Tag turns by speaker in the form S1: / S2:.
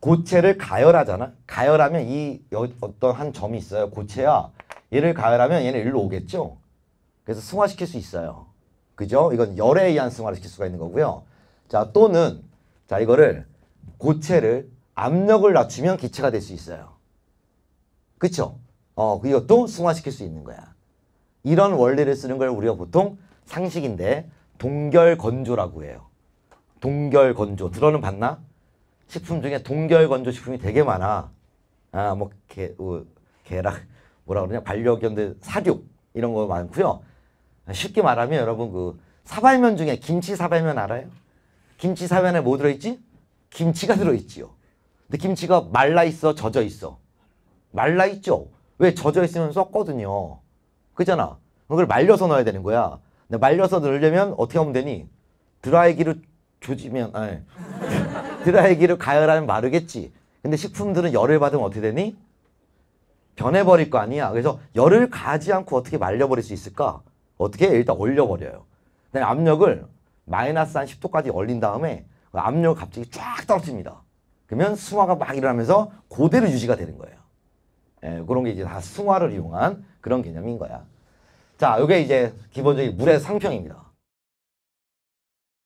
S1: 고체를 가열하잖아. 가열하면 어떤 한 점이 있어요. 고체야. 얘를 가열하면 얘는 일로 오겠죠. 그래서 승화시킬 수 있어요. 그죠? 이건 열에 의한 승화를 시킬 수가 있는 거고요. 자, 또는 자, 이거를 고체를 압력을 낮추면 기체가 될 수 있어요. 그쵸? 이것도 승화시킬 수 있는 거야. 이런 원리를 쓰는 걸 우리가 보통 상식인데 동결건조라고 해요. 동결건조. 들어는 봤나? 식품 중에 동결건조 식품이 되게 많아. 계락, 뭐라 그러냐? 반려견들 사육 이런 거 많고요. 쉽게 말하면 여러분 그 사발면 중에 김치 사발면 알아요? 김치 사발면에 뭐 들어있지? 김치가 들어있지요. 근데 김치가 말라 있어, 젖어 있어? 말라 있죠. 왜 젖어 있으면 썩거든요. 그잖아. 그걸 말려서 넣어야 되는 거야. 근데 말려서 넣으려면 어떻게 하면 되니? 드라이기로 조지면, 드라이기로 가열하면 마르겠지. 근데 식품들은 열을 받으면 어떻게 되니? 변해버릴 거 아니야. 그래서 열을 가하지 않고 어떻게 말려버릴 수 있을까? 어떻게? 일단 얼려버려요. 그다음에 압력을 마이너스 한 10도까지 얼린 다음에 압력이 갑자기 쫙 떨어집니다. 그러면 승화가 막 일어나면서 그대로 유지가 되는 거예요. 그런 게 이제 다 승화를 이용한 그런 개념인 거야. 자, 이게 이제 기본적인 물의 상평입니다.